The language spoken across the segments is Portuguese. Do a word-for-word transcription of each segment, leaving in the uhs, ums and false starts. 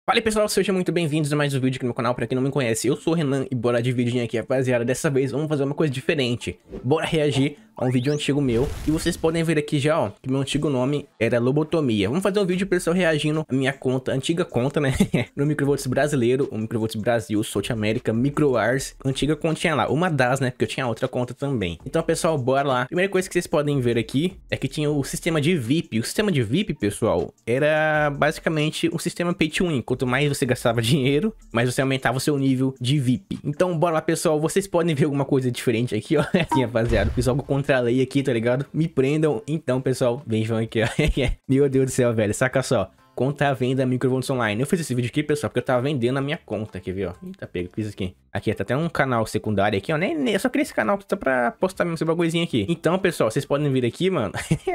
Fala aí, pessoal, sejam muito bem-vindos a mais um vídeo aqui no meu canal. Pra quem não me conhece, eu sou o Renan e bora de vídeo aqui, rapaziada. Dessa vez vamos fazer uma coisa diferente. Bora reagir a um vídeo antigo meu. E vocês podem ver aqui já, ó, que meu antigo nome era Lobotomia. Vamos fazer um vídeo pessoal reagindo a minha conta, antiga conta, né? No Microvolts brasileiro, o Microvolts Brasil, South America, MicroWars. Antiga continha lá, uma das, né? Porque eu tinha outra conta também. Então, pessoal, bora lá. Primeira coisa que vocês podem ver aqui é que tinha o sistema de V I P. O sistema de V I P, pessoal, era basicamente um sistema pay to win. Quanto mais você gastava dinheiro, mais você aumentava o seu nível de V I P. Então, bora lá, pessoal. Vocês podem ver alguma coisa diferente aqui, ó. Aqui, rapaziada. Pessoal contra a lei aqui, tá ligado? Me prendam. Então, pessoal, vejam aqui, ó. Meu Deus do céu, velho. Saca só. Conta a venda Microvolts Online. Eu fiz esse vídeo aqui, pessoal, porque eu tava vendendo a minha conta. Quer ver, ó? Eita, pega, fiz aqui. Aqui, tá até um canal secundário aqui, ó. Nem, nem, eu só criei esse canal só pra postar mesmo esse bagulhozinho aqui. Então, pessoal, vocês podem vir aqui, mano.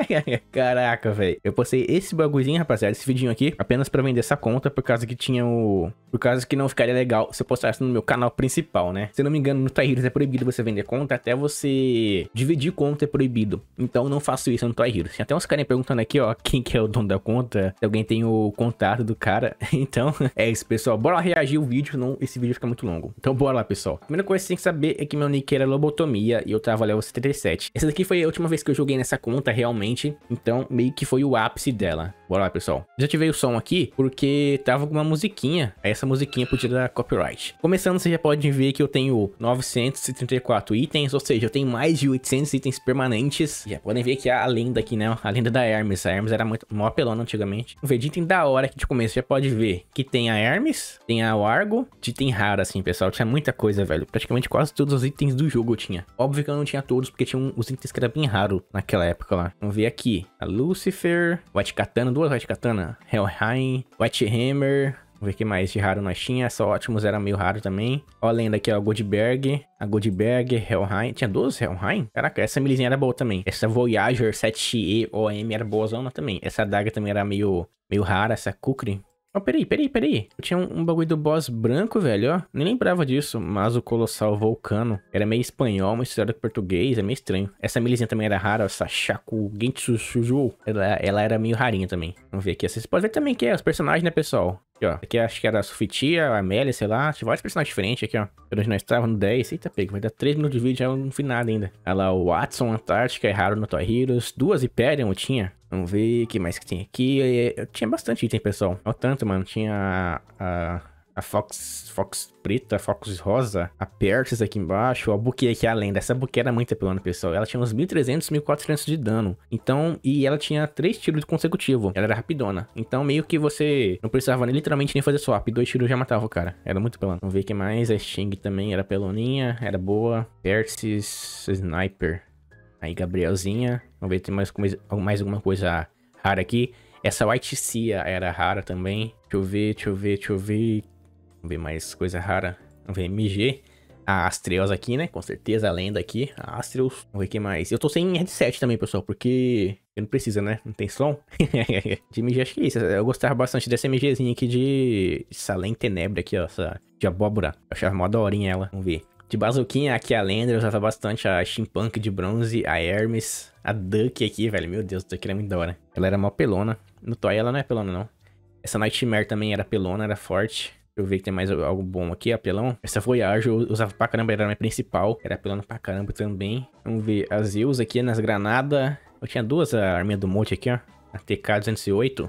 Caraca, velho. Eu postei esse bagulhozinho, rapaziada, esse vidinho aqui, apenas pra vender essa conta, por causa que tinha o... Por causa que não ficaria legal se eu postasse no meu canal principal, né? Se eu não me engano, no Toy Heroes é proibido você vender conta, até você dividir conta é proibido. Então, não faço isso no Toy Heroes. Tem até uns caras perguntando aqui, ó, quem que é o dono da conta, se alguém tem o contato do cara. Então, é isso, pessoal. Bora lá reagir o vídeo, não esse vídeo fica muito longo. Então, bora lá, pessoal. A primeira coisa que você tem que saber é que meu nick era Lobotomia e eu tava level setenta e sete. Essa daqui foi a última vez que eu joguei nessa conta, realmente. Então, meio que foi o ápice dela. Bora lá, pessoal. Desativei o som aqui porque tava com uma musiquinha. Aí essa musiquinha podia dar copyright. Começando, você já pode ver que eu tenho novecentos e trinta e quatro itens, ou seja, eu tenho mais de oitocentos itens permanentes. Já podem ver que a lenda aqui, né? A lenda da Hermes. A Hermes era muito mó apelona antigamente. Um de item da hora que de começo já pode ver que tem a Hermes, tem a Wargo, de item raro assim, pessoal. Tinha muita coisa, velho. Praticamente quase todos os itens do jogo eu tinha. Óbvio que eu não tinha todos, porque tinha um, os itens que era bem raro naquela época lá. Vamos ver aqui. A Lucifer, White Katana, duas White Katana, Helheim, White Hammer. Vamos ver o que mais de raro nós tinha. Essa Optimus era meio raro também. Ó a lenda aqui, ó, Goldberg. A Goldberg, Helheim. Tinha duas Helheim? Caraca, essa milizinha era boa também. Essa Voyager sete E O M era boazona também. Essa adaga também era meio, meio rara. Essa Kukri. Oh, peraí, peraí, peraí. Eu tinha um, um bagulho do boss branco, velho, ó. Nem lembrava disso. Mas o Colossal Vulcano era meio espanhol, misturado com português. É meio estranho. Essa milizinha também era rara. Essa Shaku Gentsu Shuju. Ela, ela era meio rarinha também. Vamos ver aqui. Vocês podem ver também que é os personagens, né, pessoal? Aqui, ó. Aqui acho que era a Sofitia, a Amélia, sei lá. Tinha vários personagens diferentes aqui, ó. Onde nós estávamos no dez. Eita, pega. Vai dar três minutos de vídeo, já não fiz nada ainda. Olha lá, o Watson Antártica, é raro no Toy Heroes. Duas Hyperion eu tinha. Vamos ver o que mais que tem aqui. Eu tinha bastante item, pessoal. Olha tanto, mano. Tinha a... A Fox, Fox preta, Fox rosa, a Persis aqui embaixo, a Buki aqui além. Dessa Buki era muito apelona, pessoal. Ela tinha uns mil e trezentos, mil e quatrocentos de dano. Então, e ela tinha três tiros consecutivos. Ela era rapidona. Então, meio que você não precisava nem, literalmente nem fazer swap. Dois tiros já matava o cara. Era muito apelona. Vamos ver o que mais. A Sting também era peloninha, era boa. Persis, Sniper. Aí, Gabrielzinha. Vamos ver se tem mais, mais alguma coisa rara aqui. Essa White Sea era rara também. Deixa eu ver, deixa eu ver, deixa eu ver. Vamos ver mais coisa rara. Vamos ver M G. A Astreus aqui, né? Com certeza a lenda aqui. A Astreus. Vamos ver o que mais. Eu tô sem headset também, pessoal, porque... Eu não precisa, né? Não tem som. De M G, acho que é isso. Eu gostava bastante dessa MGzinha aqui de... Salem Tenebre aqui, ó. Essa de abóbora. Eu achava mó daorinha ela. Vamos ver. De bazuquinha aqui a lenda. Eu usava bastante a Chimpunk de bronze. A Hermes. A Duck aqui, velho. Meu Deus, a Duck era muito da hora. Ela era mó pelona. No Toy ela não é pelona, não. Essa Nightmare também era pelona, era forte. Deixa eu ver que tem mais algo bom aqui, apelão. Essa Voyager eu usava pra caramba, era a minha principal. Era apelando pra caramba também. Vamos ver as Zeus aqui nas granadas. Eu tinha duas, a arminha do Monte aqui, ó. A T K duzentos e oito.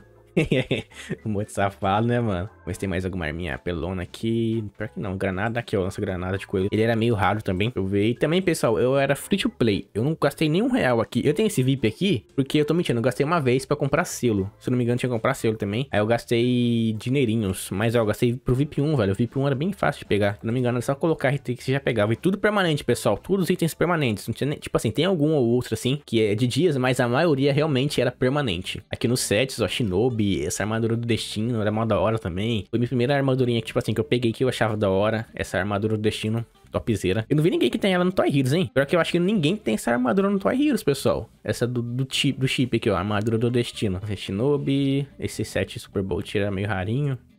O Monte safado, né, mano? Vamos ver se tem mais alguma arminha apelona aqui. Pior que não, granada aqui, ó. Nossa granada de coelho. Ele era meio raro também. Deixa eu ver. E também, pessoal, eu era free to play. Eu não gastei nenhum real aqui. Eu tenho esse V I P aqui porque eu tô mentindo. Eu gastei uma vez pra comprar selo. Se eu não me engano, tinha que comprar selo também. Aí eu gastei dinheirinhos. Mas, ó, eu gastei pro V I P um, velho. O V I P um era bem fácil de pegar. Se não me engano, era só colocar R T que você já pegava. E tudo permanente, pessoal. Todos os itens permanentes. Não tinha nem... Tipo assim, tem algum ou outro, assim, que é de dias, mas a maioria realmente era permanente. Aqui nos sets, ó, Shinobi. Essa armadura do destino era mó da hora também. Foi minha primeira armadurinha que, tipo assim, que eu peguei que eu achava da hora. Essa armadura do destino, topzera. Eu não vi ninguém que tem ela no Toy Heroes, hein? Pior que eu acho que ninguém tem essa armadura no Toy Heroes, pessoal. Essa do, do, chip, do chip aqui, ó. Armadura do destino. Shinobi. Esse set Super Bolt era meio rarinho.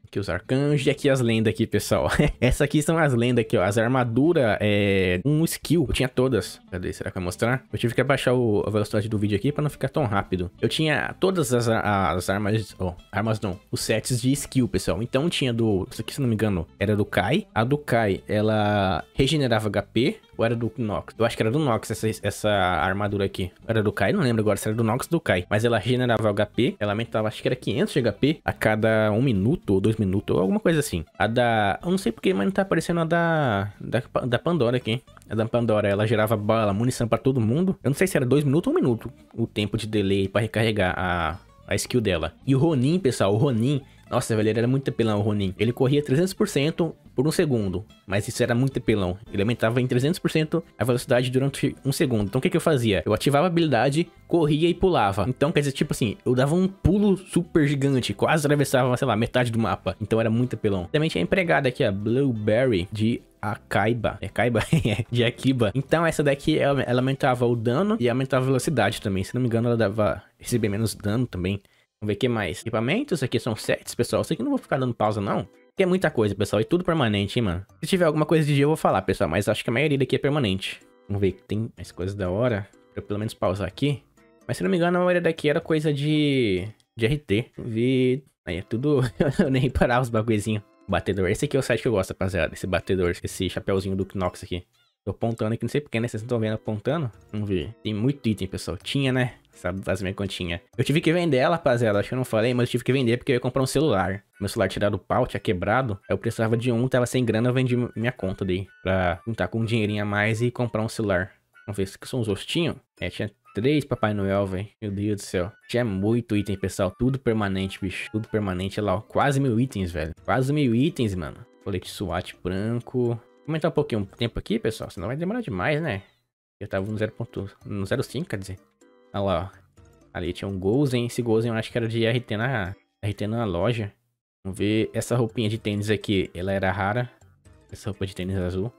Aqui os arcanjos e aqui as lendas aqui, pessoal. Essa aqui são as lendas aqui, ó. As armaduras, é... um skill. Eu tinha todas. Cadê? Será que vai mostrar? Eu tive que abaixar o... a velocidade do vídeo aqui pra não ficar tão rápido. Eu tinha todas as, as armas... Ó, oh, armas não. Os sets de skill, pessoal. Então tinha do... Isso aqui, se não me engano, era do Kai. A do Kai, ela regenerava H P. Ou era do Nox? Eu acho que era do Nox essa, essa armadura aqui. Era do Kai? Não lembro agora se era do Nox ou do Kai. Mas ela regenerava H P. Ela aumentava, acho que era quinhentos de H P a cada um minuto ou dois minutos. Ou alguma coisa assim. A da... Eu não sei porque, mas não tá aparecendo a da... Da, da Pandora aqui. A da Pandora, ela gerava bala, munição pra todo mundo. Eu não sei se era dois minutos ou um minuto. O tempo de delay pra recarregar a... a skill dela. E o Ronin, pessoal, o Ronin... Nossa, velho, ele era muito apelão, o Ronin. Ele corria trezentos por cento por um segundo. Mas isso era muito apelão. Ele aumentava em trezentos por cento a velocidade durante um segundo. Então o que que eu fazia? Eu ativava a habilidade, corria e pulava. Então, quer dizer, tipo assim, eu dava um pulo super gigante. Quase atravessava, sei lá, metade do mapa. Então era muito apelão. Também tinha a empregada aqui, a Blueberry de... Akaiba, é Kaiba? de Akiba. Então essa daqui, ela, ela aumentava o dano e aumentava a velocidade também. Se não me engano, ela dava, recebia menos dano também. Vamos ver o que mais. Equipamentos, aqui são sets, pessoal. Isso aqui eu não vou ficar dando pausa, não. Porque é muita coisa, pessoal. E tudo permanente, hein, mano. Se tiver alguma coisa de dia, eu vou falar, pessoal. Mas acho que a maioria daqui é permanente. Vamos ver que tem mais coisas da hora. Pra eu pelo menos pausar aqui. Mas se não me engano, a maioria daqui era coisa de... de R T. Vamos ver... Aí é tudo... eu nem reparava os bagulhozinhos. Batedor. Esse aqui é o site que eu gosto, rapaziada. Esse batedor. Esse chapéuzinho do Knox aqui. Tô apontando aqui, não sei porque, né? Vocês não estão vendo apontando? Vamos ver. Tem muito item, pessoal. Tinha, né? Sabe das minhas continhas. Eu tive que vender ela, rapaziada. Acho que eu não falei, mas eu tive que vender porque eu ia comprar um celular. Meu celular tirado do pau, tinha quebrado. Aí eu precisava de um, tava sem grana, eu vendi minha conta daí. Pra juntar com um dinheirinho a mais e comprar um celular. Vamos ver, esses aqui são os rostinhos. É, tinha três Papai Noel, velho. Meu Deus do céu. Tinha muito item, pessoal. Tudo permanente, bicho. Tudo permanente. Olha lá, ó. Quase mil itens, velho. Quase mil itens, mano. Colete SWAT branco. Vou aumentar um pouquinho o tempo aqui, pessoal. Senão vai demorar demais, né? Eu tava no zero ponto cinco, quer dizer. Olha lá, ó. Ali tinha um Gozen. Esse Gozen eu acho que era de R T na, R T na loja. Vamos ver. Essa roupinha de tênis aqui, ela era rara. Essa roupa de tênis azul.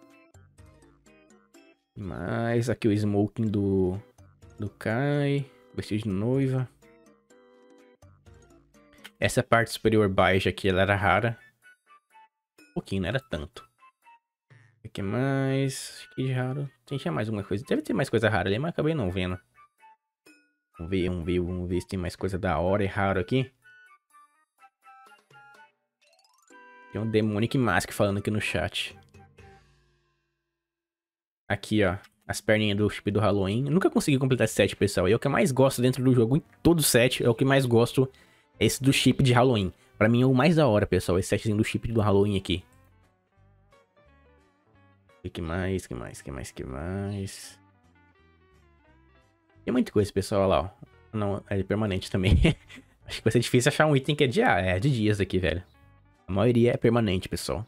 Mas aqui o smoking do... Do Kai. Vestido de noiva. Essa parte superior baixa aqui, ela era rara. Um pouquinho, não era tanto. O que mais? Acho que de raro. Tinha mais alguma coisa. Deve ter mais coisa rara ali, mas acabei não vendo. Vamos ver, vamos ver, vamos ver se tem mais coisa da hora e raro aqui. Tem um Demonic Mask falando aqui no chat. Aqui, ó. As perninhas do chip do Halloween. Eu nunca consegui completar esse set, pessoal. E é o que eu mais gosto dentro do jogo. Em todo set, é o que mais gosto. É esse do chip de Halloween. Pra mim é o mais da hora, pessoal. Esse setzinho do chip do Halloween aqui. O que mais, que mais, que mais, que mais... Tem muita coisa, pessoal, olha lá, ó. Não, é permanente também. Acho que vai ser difícil achar um item que é de, ah, é de dias aqui, velho. A maioria é permanente, pessoal.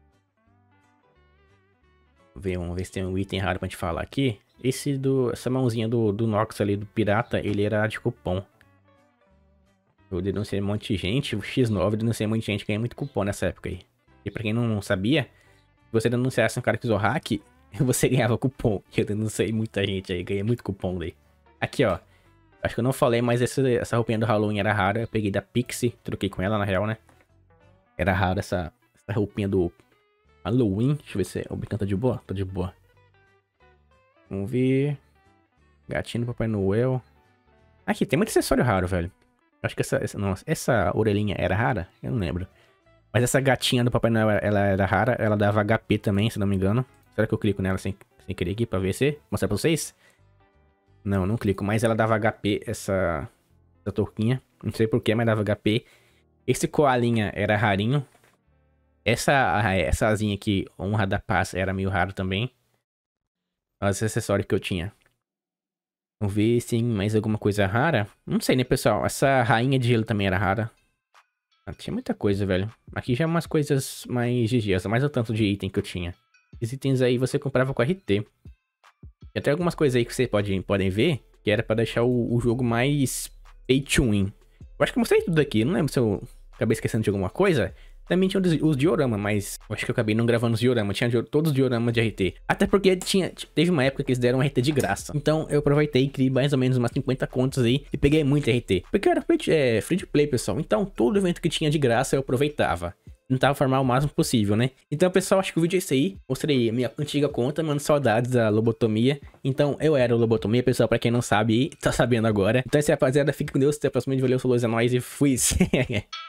Vamos ver, vamos ver se tem um item raro pra gente falar aqui. Esse do... Essa mãozinha do, do Nox ali, do pirata, ele era de cupom. Eu denunciei um monte de gente. O X nove denunciei um monte de gente que ganha muito cupom nessa época aí. E pra quem não sabia, se você denunciasse um cara que usou hack, você ganhava cupom. Eu denunciei muita gente aí, ganhei muito cupom daí. Aqui, ó. Acho que eu não falei, mas essa, essa roupinha do Halloween era rara. Eu peguei da Pixie, troquei com ela, na real, né? Era rara essa, essa roupinha do Halloween. Deixa eu ver se o Bican tá de boa. Tá de boa. Vamos ver. Gatinho do Papai Noel. Aqui, tem muito acessório raro, velho. Acho que essa, essa, não, essa orelhinha era rara? Eu não lembro. Mas essa gatinha do Papai Noel, ela era rara. Ela dava H P também, se não me engano. Será que eu clico nela sem, sem querer aqui pra ver se... Mostrar pra vocês? Não, não clico. Mas ela dava H P, essa... Essa touquinha. Não sei porquê, mas dava H P. Esse koalinha era rarinho. Essa, essa asinha aqui, Honra da Paz, era meio raro também. Os acessórios que eu tinha. Vamos ver se tem mais alguma coisa rara. Não sei, né, pessoal? Essa rainha de gelo também era rara. Ah, tinha muita coisa, velho. Aqui já é umas coisas mais G Gs. Mais o tanto de item que eu tinha. Esses itens aí você comprava com R T. E até algumas coisas aí que vocês podem, podem ver. Que era pra deixar o, o jogo mais pay to win. Eu acho que eu mostrei tudo aqui. Não lembro se eu acabei esquecendo de alguma coisa. Também tinha os dioramas, mas eu acho que eu acabei não gravando os dioramas. Tinha todos os dioramas de R T. Até porque tinha, teve uma época que eles deram R T de graça. Então eu aproveitei e criei mais ou menos umas cinquenta contas aí e peguei muito R T. Porque eu era free, é, free to play, pessoal. Então todo evento que tinha de graça eu aproveitava. tentar farmar o máximo possível, né? Então, pessoal, acho que o vídeo é isso aí. Mostrei a minha antiga conta, mano, saudades da lobotomia. Então, eu era o lobotomia, pessoal, pra quem não sabe, tá sabendo agora. Então, é isso aí, rapaziada, fique com Deus, até a próxima vídeo, valeu, falou, é nóis e fui!